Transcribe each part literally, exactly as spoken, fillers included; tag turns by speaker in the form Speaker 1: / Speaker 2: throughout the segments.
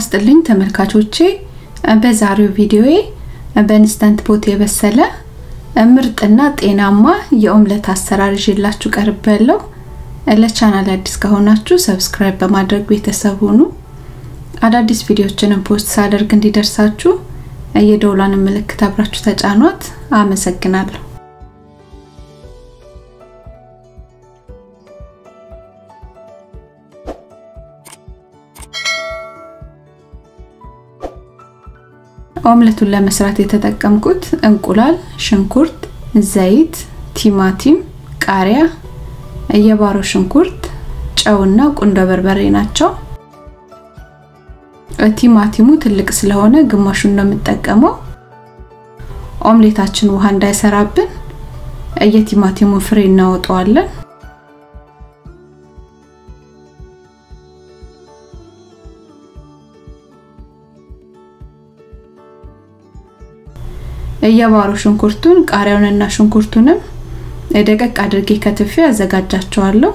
Speaker 1: ጤናስጥልኝ ተመልካቾቼ በዛሬው ቪዲዮዬ በኢንስታንት ፖት የበሰለ ምርጥና ጤናማ የኦምሌት አሰራር ይዤላችሁ ቀርቤያለሁ። ለቻናሌ አዲስ ከሆናችሁ ሰብስክራይብ በማድረግ ቤተሰብ ሁኑ። አዳዲስ ቪዲዮዎችን ፖስት ሳደርግ እንዲደርሳችሁ የደወሏን ምልክት አብራችሁ ተጫኗት። አመሰግናለሁ። ኦምሌቱን ለመስራት የተጠቀምኩት እንቁላል፣ ሽንኩርት፣ ዘይት፣ ቲማቲም፣ ቃሪያ፣ የባሮ ሽንኩርት፣ ጨውና ቁንዶ በርበሬ ናቸው። ቲማቲሙ ትልቅ ስለሆነ ግማሹን ነው የምጠቀመው። ኦምሌታችን ውሃ እንዳይሰራብን የቲማቲሙ ፍሬ እናወጣዋለን። የባሮ ሽንኩርቱን ቃሪያውንና ሽንኩርቱንም ደቀቅ አድርጌ ከትፌ አዘጋጃቸዋለሁ።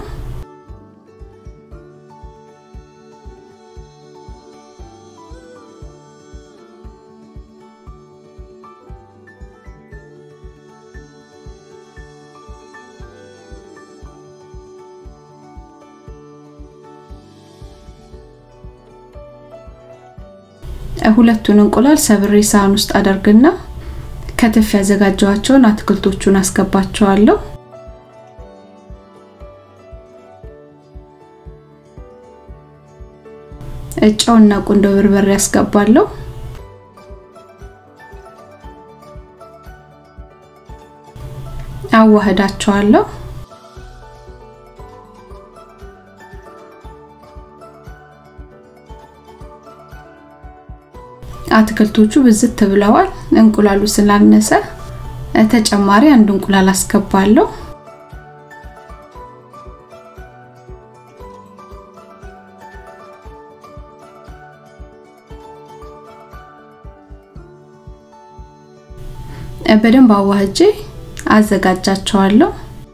Speaker 1: ሁለቱን እንቁላል ሰብሬ ሳህን ውስጥ አደርግና ከተፍ ያዘጋጃቸውን አትክልቶቹን አስገባቸዋለሁ። ጨውና ቁንዶ በርበሬ አስገባለሁ። አዋህዳቸዋለሁ። አትክልቶቹ ብዝት ብለዋል። እንቁላሉ ስላነሰ ተጨማሪ አንድ እንቁላል አስገባለሁ። በደንብ አዋህጄ አዘጋጃቸዋለሁ።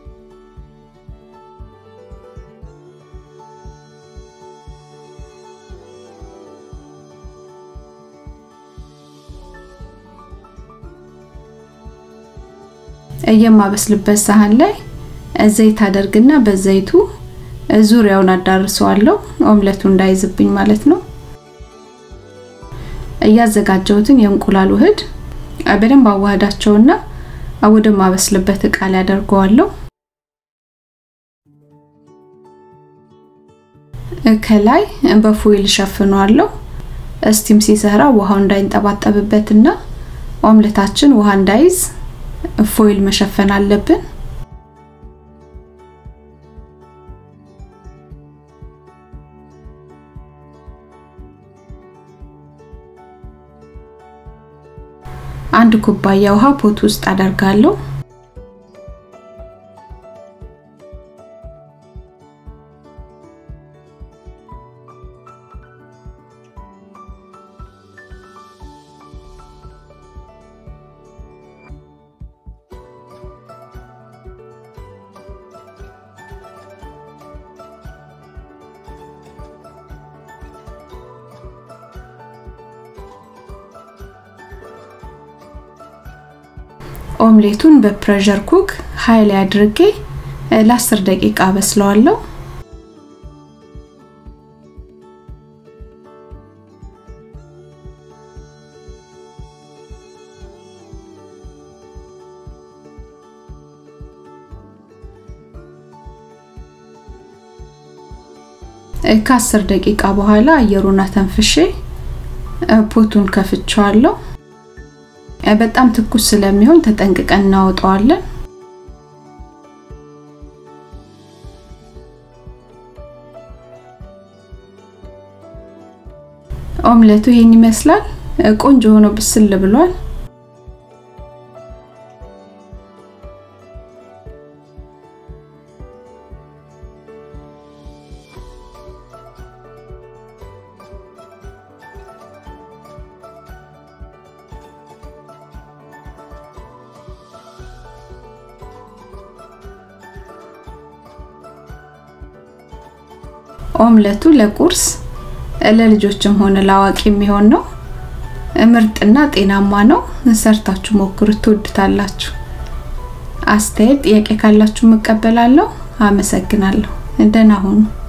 Speaker 1: የማበስልበት ሳህን ላይ ዘይት አደርግና በዘይቱ ዙሪያውን አዳርሰዋለሁ ኦምሌቱ እንዳይዝብኝ ማለት ነው። ያዘጋጀሁትን የእንቁላል ውህድ በደንብ አዋህዳቸውና ወደ ማበስልበት እቃ ላይ አደርገዋለሁ። ከላይ በፎይል ሸፍነዋለሁ። ስቲም ሲሰራ ውሃው እንዳይንጠባጠብበትና ኦምሌታችን ውሃ እንዳይዝ ፎይል መሸፈን አለብን። አንድ ኩባያ ውሃ ፖት ውስጥ አደርጋለሁ። ኦምሌቱን በፕሬሸር ኩክ ሃይ ላይ አድርጌ ለ10 ደቂቃ በስለዋለሁ። ከ10 ደቂቃ በኋላ አየሩን አተንፍሼ ፖቱን ከፍቼዋለሁ። በጣም ትኩስ ስለሚሆን ተጠንቅቀን እናወጣዋለን። ኦምሌቱ ይሄን ይመስላል። ቆንጆ ሆኖ ብስል ብሏል። ኦምሌቱ ለቁርስ ለልጆችም ሆነ ለአዋቂ የሚሆን ነው ምርጥና ጤናማ ነው ሰርታችሁ ሞክሩት ትወዱታላችሁ አስተያየት ጥያቄ ካላችሁ መቀበላለሁ አመሰግናለሁ ደህና ሁኑ